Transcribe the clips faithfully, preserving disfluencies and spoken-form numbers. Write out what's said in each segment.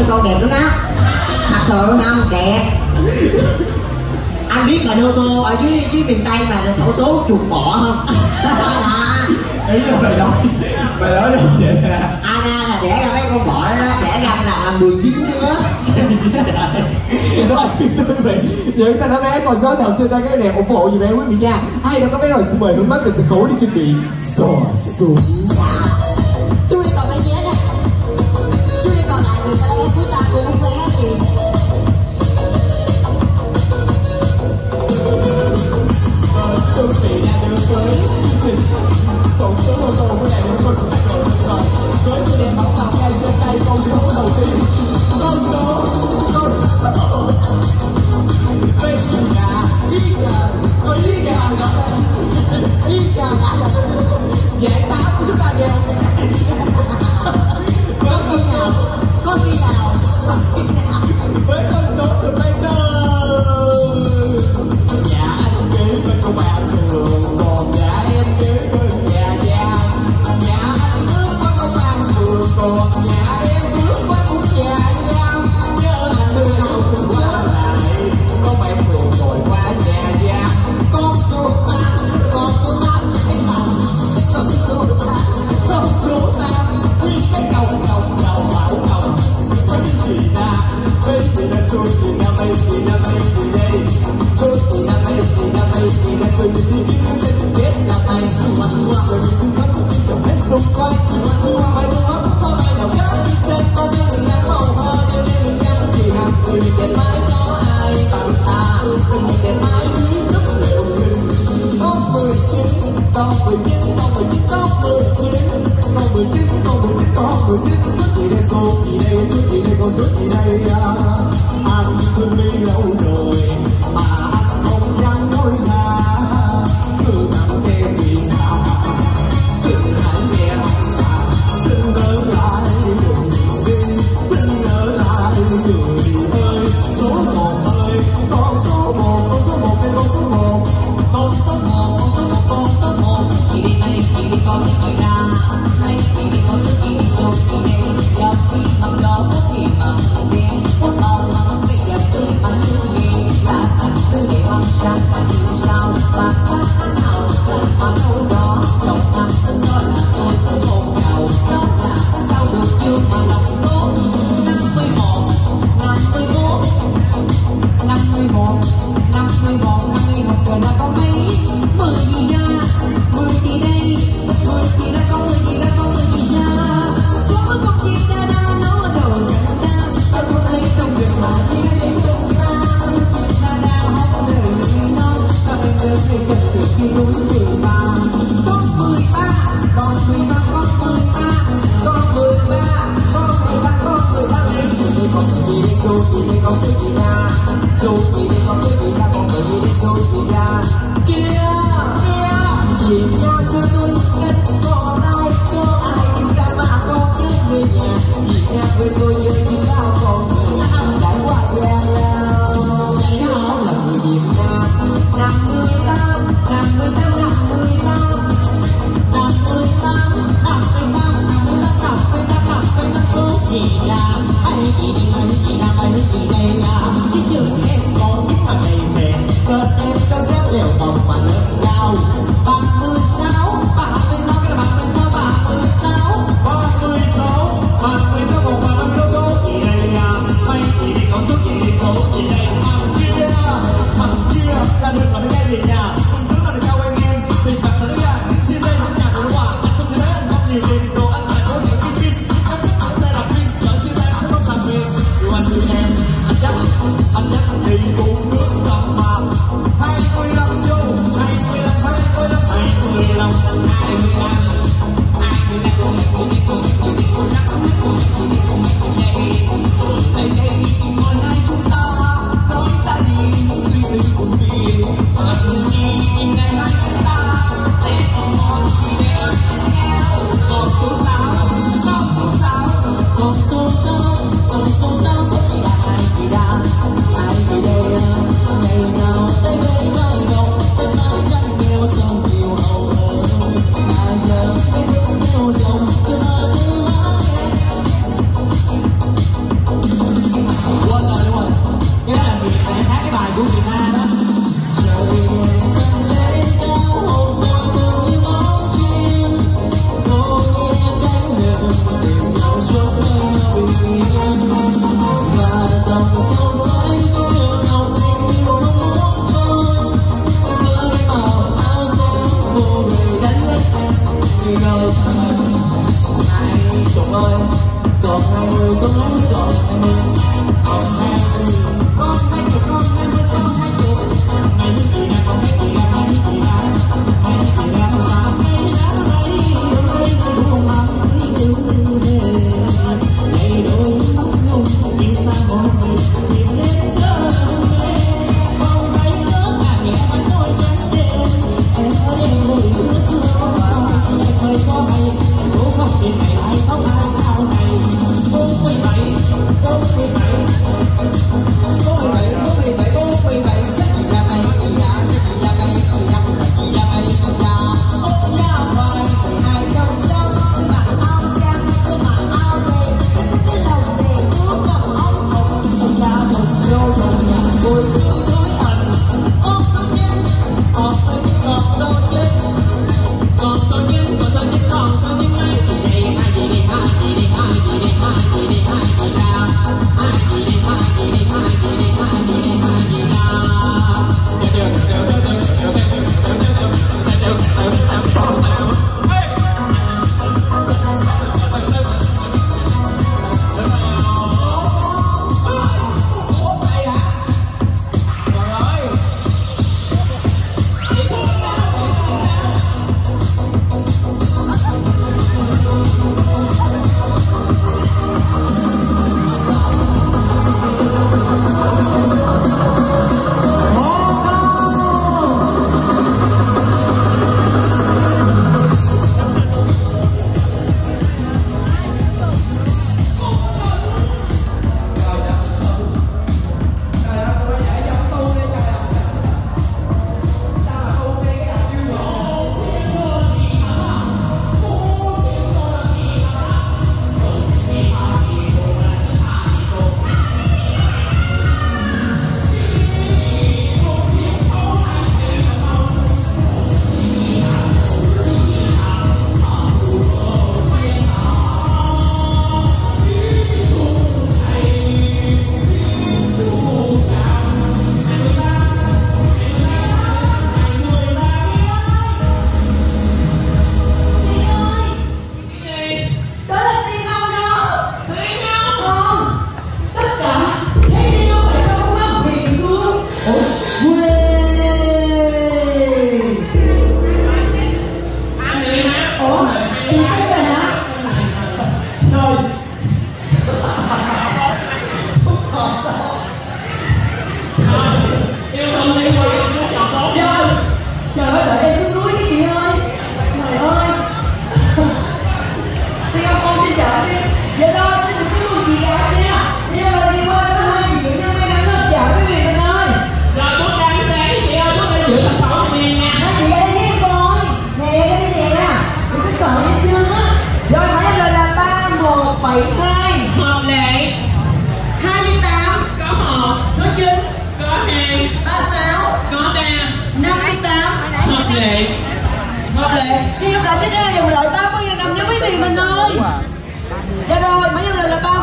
thì con đẹp lắm đó. Thật sự không đẹp. Anh biết bà Nô Tô ở dưới dưới miền Tây mà là xổ số chuột bọ không? Ý là mày nói mày nói là vậy nè. Anna là đẻ ra mấy con bọ đó, đẻ ra là mười chín đứa. Những ta nói bé còn số đầu trên tay cái đẹp ủng hộ gì bé quý vị nha. Ai đâu có bé rồi xin mời hướng mắt từ sân khấu đi chuẩn bị xò xuống. Chú đi còn mấy vé đây. Chú đi còn lại người ta đã vé cuối ta cũng không vé gì. Quý vị đã đến với chương trình số số ô tô của đại biểu con số tài rồi với chủ đề bóng tàu ngay trên tay con số đầu tiên con số con số bên nhà ý cờ ý cờ ý cờ đã được giải táo của chúng ta đều có khi nào có khi nào với con số từ bên nhà anh ký bên công bạn thường còn nhà em ký bên nhà giang nhà anh bước qua công an thường còn nhà em bước qua cũng nhà giang nhớ anh đưa đâu cũng quá lại có bạn thường ngồi qua nhà giang con số tám con số tám cái tầm con số tám con số tám nguyên cái cầu cầu cầu bảo cầu có những gì ra bên gì là tôi gì là bên gì là bên gì đây tôi gì là bên gì là bên gì là tôi gì thì biết không thể biết là ai mà qua rồi thì không có gì trong hết xung quanh tôi phải đúng không có ai nào khác chỉ trên có những người đang màu hoa cho nên mình nhắn chỉ hàng người để mãi có ai bằng ta mình để mãi những lúc liệu có mười chín có mười chín có mười chín có mười chín có mười chín có mười chín có mười chín số gì đây số gì đây số gì đây có số gì đây anh thương đi lâu rồi mà anh không dám nói ra cứ nằm em vì sao xin hãy nghe anh là xin nhớ lại người đi xin nhớ lại người ơi số một ơi con số một con số một đây con số một con số một con số một con số một gì đi đây gì đi con gì ra hay gì đi con số gì đi số gì đây giờ khi bằng đó có khi bằng đen có tao bằng bây giờ tôi bằng thứ gì là thành thứ để bằng sang thành thứ sao và các anh nào là ở đâu đó trong năm thứ đó là tôi tôi không giàu đó là sao được chưa mà lòng tốt năm mươi một năm mươi một năm mươi một năm mươi một năm mươi một rồi là có mấy mười gì ra mười gì đây mười gì ra có mười gì ra có mười gì ra có một gì ra đã nó đầu chẳng ra sao tôi thấy không được mà chỉ lấy không ra ra ra không được nó ta bên đời thì chẳng được khi đúng mười ba có mười ba còn mười ba có mười ba có mười ba có mười ba có mười ba đây tôi còn gì đây số gì đây có số gì ra số gì đây có số gì ra còn mười gì đây số gì ra kia kia chỉ cho tôi tôi nhất có ai có ai đi ra mà có những người nhà chỉ nghe với tôi như những bao con người trải qua quen lao đó là người Việt Nam năm mươi tám năm mươi tám năm mươi tám năm mươi tám năm mươi tám năm mươi tám năm mươi tám năm mươi tám số gì là ai gì đi ai gì làm ai gì đây là cái trường em còn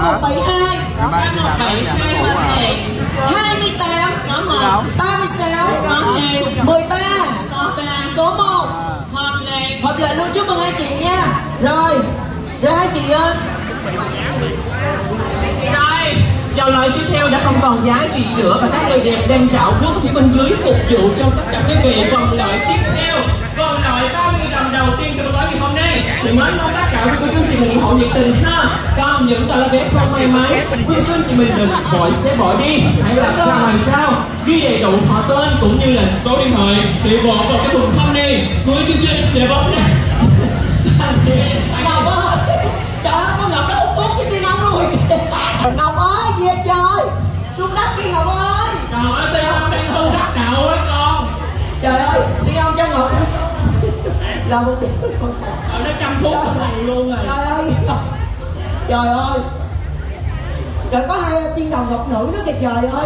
một bảy hai. tám một bảy hai hợp lệ. hai mươi tám. Có một. ba mươi sáu. Có hai. mười ba. Có ba. Số một. Hợp lệ. Hợp lệ luôn, chúc mừng hai chị nha. Rồi, rồi hai chị ơi. Rồi, dòng loại tiếp theo đã không còn giá trị nữa và các người đẹp đang rảo bước phía bên dưới phục vụ cho tất cả quý vị. Vòng loại tiếp theo, vòng loại ba mươi nghìn đồng đầu tiên cho buổi tối ngày hôm nay thì mến mong tất cả quý cô chú anh chị mình ủng hộ nhiệt tình ha. Còn những tờ lá vé không may mắn, quý cô chú anh chị mình đừng vội sẽ bỏ đi, hãy đặt ra ngoài sau ghi đầy đủ họ tên cũng như là số điện thoại thì bỏ vào cái thùng không này. Cuối chương trình sẽ bấm này. Ngọc ơi, trời ơi, con Ngọc nó hút thuốc với Tiên Ông rồi. Ngọc ơi, gì vậy trời? Xuống đất đi Ngọc ơi. Trời ơi, Tiên Ông đang thu đắc đạo ấy con. Trời ơi, Tiên Ông cho Ngọc là một đứa. Ở nó chăm thuốc cái này luôn rồi. Trời ơi, trời ơi. Rồi có hai tiên đồng ngọc nữ nữa kìa trời ơi.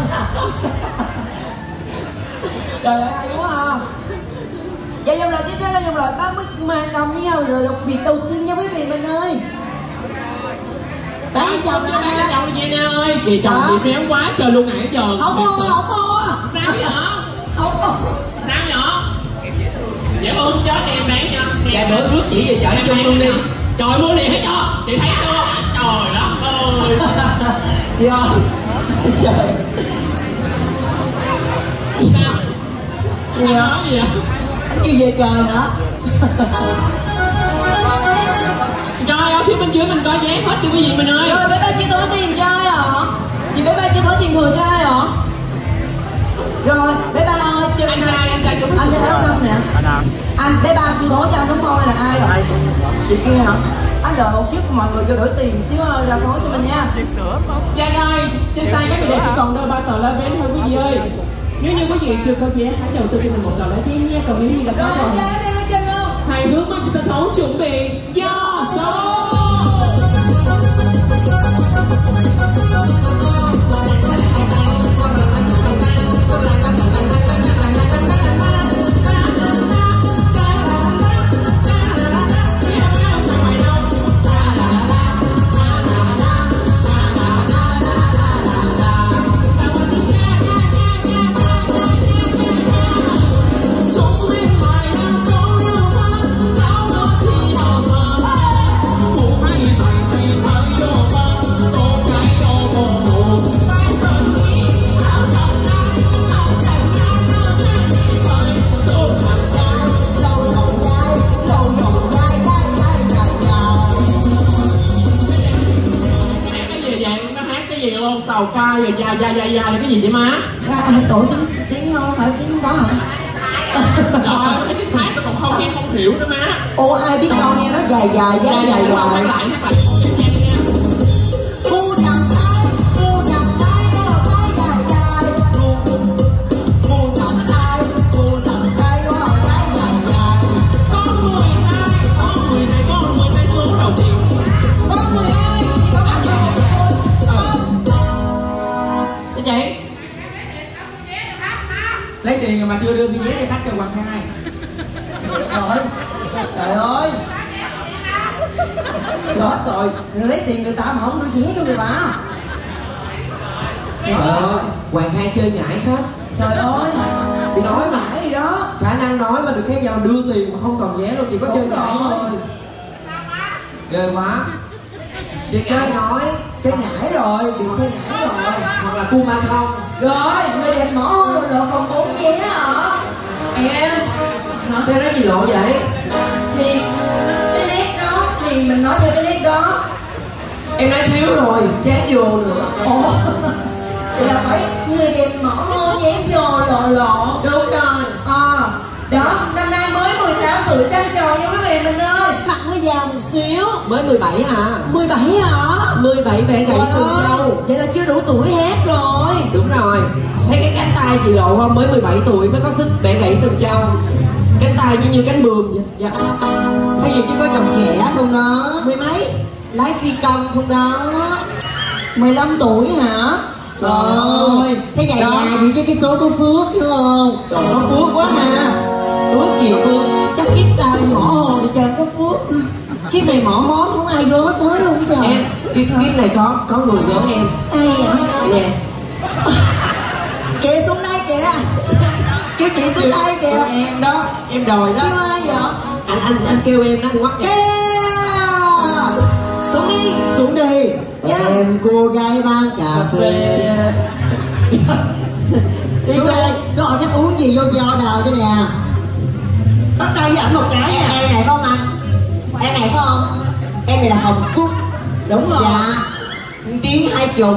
Trời ơi, hay quá à. Vậy dòng lại tiếp theo là dòng lại ba mươi ngàn đồng với nhau rồi đặc biệt đầu tiên nha quý vị mình ơi. Bán chồng cho ra bán nè. chồng gì nè ơi. Chị chồng chị méo quá trời luôn nãy giờ. Không mua, không mua. Sao vậy? Không mua. Sao vậy? Dễ ơn chết em bán nha. Dạ bữa rước chị về chợ em chung luôn đi. Trời mua liền hết cho. Chị thấy chưa? Trời đất ơi. Dạ. Trời. Sao? Sao nói gì vậy? Đi về trời hả? Trời ơi, phía bên dưới mình có vé hết cho quý vị mình ơi. Rồi bé ba kia thổi tiền trai hả? Chị bé ba kia thổi tiền thừa trai hả? Rồi bé ba ơi, chơi Anh trai, anh trai anh trai áo xanh nè. Anh bé ba chưa thổi cho anh đúng không hay là ai rồi? Chị kia hả? Anh đợi một chút mọi người cho đổi tiền xíu ra thổi cho mình nha. Dạ rồi, trên tay các người đẹp chỉ còn đâu ba tờ lá vé thôi quý vị ơi. Nếu như quý vị chưa có vé, hãy đầu tư cho mình một tờ lá vé nhé. Còn nếu như đã có Rồi rồi, chơi đi, chơi luôn. hãy hướng lên sân khấu chuẩn bị do số. Sầu ca rồi da da da da là cái gì vậy má? Ra anh tổ tiếng tiếng không phải tiếng đó hả? Trời ơi, cái tiếng Thái tôi còn không nghe không hiểu nữa má. Ồ ai biết con nghe nó dài dài dài dài dài. Hát lại hát lại. Cu sầm thái, cu sầm thái nó thái dài dài. Cu sầm thái, cu sầm thái nó thái dài dài. Có mười hai, có mười hai, có mười hai số đầu tiên. Có mười hai, có mười hai. Chị lấy tiền rồi mà chưa đưa cái vé cho khách cho quạt hai. Trời ơi, trời ơi, chết rồi, người lấy tiền người ta mà không đưa vé cho người ta. Trời ơi, Hoàng Hai chơi ngại hết. Trời ơi, bị nói mãi gì đó. Khả năng nói mà được cái giờ đưa tiền mà không còn vé luôn, chỉ có chơi ngại thôi. Ghê quá. Chị chơi nói, chơi ngại rồi, bị chơi ngại rồi. hoặc là cu ma không. Rồi, người đẹp mỏ rồi được còn bốn vé hả? Em, Sao nói gì lộ vậy? thì cái nét đó, thì mình nói theo cái nét đó. Em nói thiếu rồi, chán vô nữa. Ồ, thì là phải người đẹp mỏ chém vô lộ lộ. Đúng rồi. À, đó, năm nay mới mười tám tuổi trăng tròn nha quý vị mình ơi. Mặt nó già một xíu. Mới mười bảy hả? mười bảy hả? mười bảy bẻ gãy xương châu. Vậy là chưa đủ tuổi hết rồi. Đúng rồi. Thấy cái cánh tay chị lộ không? Mới mười bảy tuổi mới có sức bẻ gãy xương châu. Cánh tay như như cánh bườm vậy. Dạ. Hay gì chứ có chồng trẻ không đó? Mười mấy? Lái phi công không đó? mười lăm tuổi hả? Trời ơi. Thế dài dài vậy chứ cái số có phước đúng không? Trời có phước quá ha. Phước gì phước? Chắc kiếp sau mỏ hồ thì trời có phước. Kiếp này mỏ món không ai gớ tới luôn trời. Em kiếp kiếp này có có người nhớ em. Ai vậy? Nè. Kìa xuống đây kìa. Kêu chị xuống đây kìa. Em đó, em đòi đó. Kêu ai vậy? Anh anh anh kêu em nó ngoắt em. Kìa. Xuống đi, xuống đi. Dạ. Em cô gái bán cà phê. Đi xuống đây, cho họ thích uống gì vô cho đào cho nè. Bắt tay với ảnh một cái nè. Em này phải không anh? Em này phải không? Em này là Hồng Cúc. Đúng rồi. Dạ. Tiếng hai chục.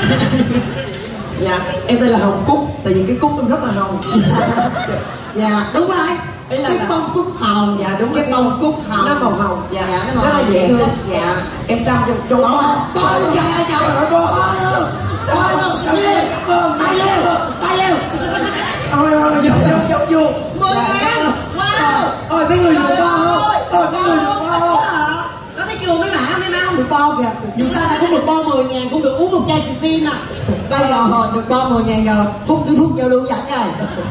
Dạ, em tên là Hồng Cúc. Tại vì cái cúc em rất là hồng. Dạ, đúng rồi. Ý là cái là- bông cúc hồng. Dạ đúng cái rồi. bông cúc hồng. Nó màu hồng. Dạ, Dạ, nó màu rất là hồng dễ đẹp thương. lắm. Dạ. Em xăm trong trong Bó bó luôn, trời ơi trời ơi, bó luôn. Bó luôn, cảm ơn. Tay yêu, tay yêu. Ôi ôi, vô vô vô vô. Mười ngàn. Wow. Ôi mấy người dùng bo không? Ôi mấy người dùng bo không? Nó thấy chưa mấy bạn, mấy má không được bo kìa. Dù sao ta cũng được bo mười ngàn, cũng được uống một chai xịt tin à. Bây giờ hồi được bo mười ngàn giờ, hút đi thuốc giao lưu giặt rồi.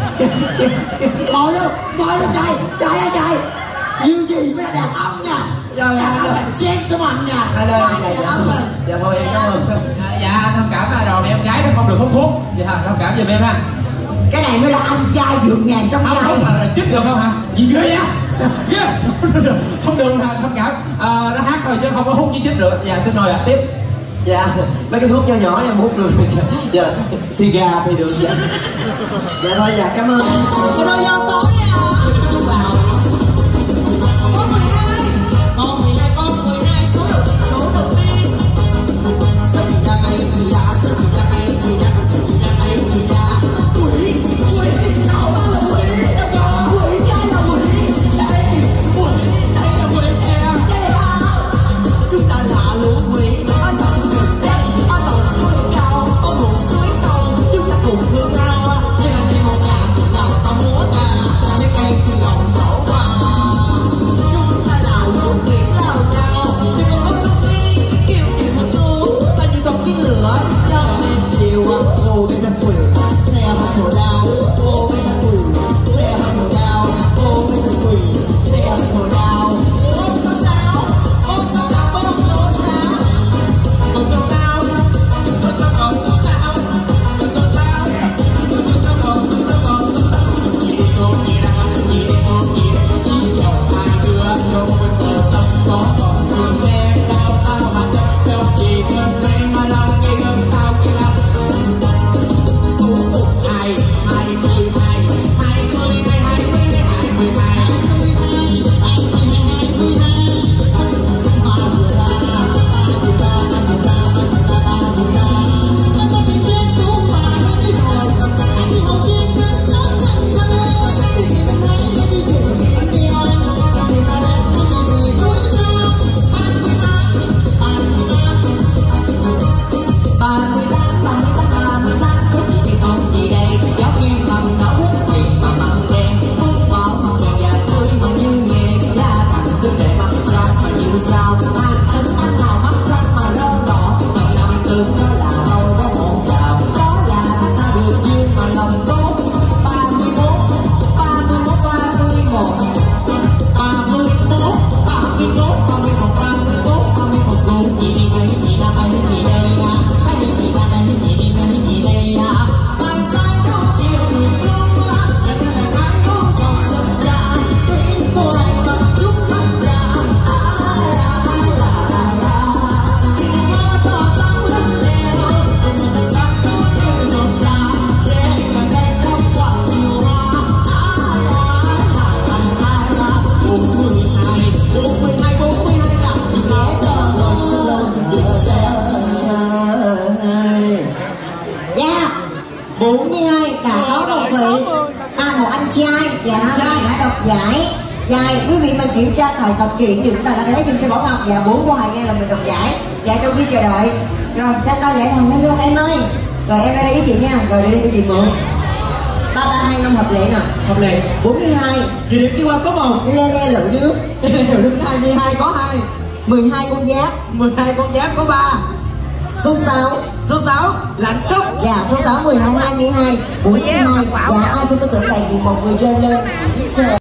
Bo luôn, bo luôn trời, trời ơi trời. Như gì mới là đàn ông nè. Rồi, Đàn ông rồi. là gentleman nè. À đây, Ai dạ, là đàn dạ. ông rồi. Dạ thôi em cảm ơn. Dạ thông cảm là đầu này em gái nó không được hút thuốc. Dạ thông cảm giùm em ha. Cái này mới là anh trai vượt ngàn trong Không gái. không là chích được không hả? Gì ghê vậy? Ghê. Không được hả? Thông cảm. Ờ, nó hát thôi chứ không có hút với chích được. Dạ xin mời ạ tiếp. Dạ, mấy cái thuốc nho nhỏ em hút được. Dạ, xì gà thì được. Dạ, dạ thôi dạ cảm ơn. Rồi giờ tối à. Con mười hai. Con mười hai, con mười hai, số đầu số đầu tiên. Số gì ra đây gì ra, số gì ra đây gì ra, gì ra đây gì ra. Quỷ, quỷ, nào là quỷ, quỷ trai là quỷ, đây, quỷ, đây là quỷ nè. Chúng ta là lũ quỷ, ở tận rừng rét, ở tận núi cao, có một suối sâu, chúng ta cùng thương nhau. Như là đi một nhà, nào ta múa ca, những cây xin lòng đổ qua. Chúng ta là lũ quỷ lao nhau, như con hốt sốc xí, kêu chị một số, ta như con kiến lửa, cho nên chiều, cô bên đất quỷ, xe hơi thổi đau, cô bên đất quỷ, xe hơi thổi đau, cô bên đất quỷ, xe hơi thổi đau. Ôm số sáu, ôm số sáu, ôm số sáu, ôm số sáu, số sáu, ôm số sáu, ôm số sáu, số sáu, ôm số sáu, ôm số sáu. Chỉ đi số gì ra, chỉ đi số gì ra, chỉ dòng hai đứa không bên bờ sông có còn đường đen đau sao mà chấp theo chỉ cần đây mà lòng cái gần tao cái là số một hai hai mươi hai hai mươi hai hai mươi hai mươi hai ba mươi tám, ba mươi tám, ba mươi tám, có gì thì không gì đây, giáo viên bằng nó hút gì mà bằng đen, hút bỏ mà đèn và tươi mà như nghề, da thành tươi đẹp mặt trăng mà như sao, an tính ăn nào mắt trăng mà râu đỏ, ngày năm tương đó là đâu có một chào, đó là ta được duyên mà lòng tốt, ba mươi mốt, ba mươi mốt, ba mươi một, ba mươi mốt, ba mươi mốt, ba mươi một, ba mươi mốt, ba mươi một, luôn gì đi đây, gì ra đây, gì đây à. Dạ, bốn mươi hai đã có một vị, à một anh trai, dạ anh trai đã đọc giải. Dạ, quý vị mình kiểm tra thời tập kiện thì chúng ta đã lấy dùm cho Bảo Ngọc. Dạ, bốn của Hoài Ngang là mình đọc giải. Dạ, trong khi chờ đợi, rồi chắc ta giải thằng lên luôn em ơi. Rồi em ra đây với chị nha, rồi đi đi cho chị mượn. Ba ba hai năm hợp lệ nè. Hợp lệ. bốn mươi hai. Kỳ điểm đi qua có một. Le le lựu nước. Đứng hai mươi hai có hai. mười hai con giáp. mười hai con giáp có ba. Số sáu. Số sáu lạnh cốc. Dạ, số sáu, mười hai, hai mươi hai, bốn mươi hai. Dạ, ai cũng có tưởng đại diện một người trên lên.